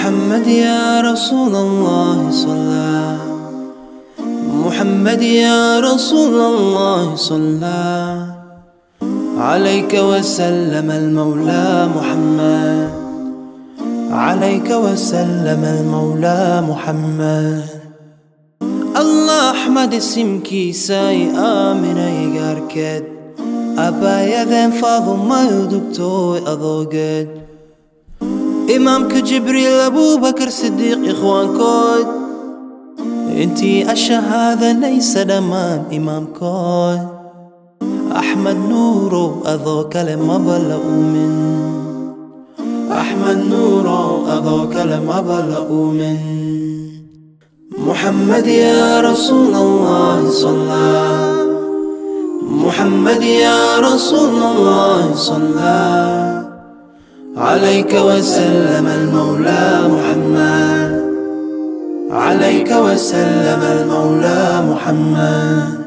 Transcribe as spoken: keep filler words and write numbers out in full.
محمد يا رسول الله صلى، محمد يا رسول الله صلى عليك وسلم المولى محمد، عليك وسلم المولى محمد. الله أحمد اسمكي ساي آمن يقاركد أبا يذن فاضما يدكتو أضوقد إمامك جبريل أبو بكر صديق إخوان كود انتي الشهادة ليس دمان إمام كود أحمد نورو أذو كلمة بلغوا من، أحمد نورو أذو كلمة بلغوا من. محمد يا رسول الله صلى، محمد يا رسول الله صلى عليك وسلم المولى محمد، عليك وسلم المولى محمد.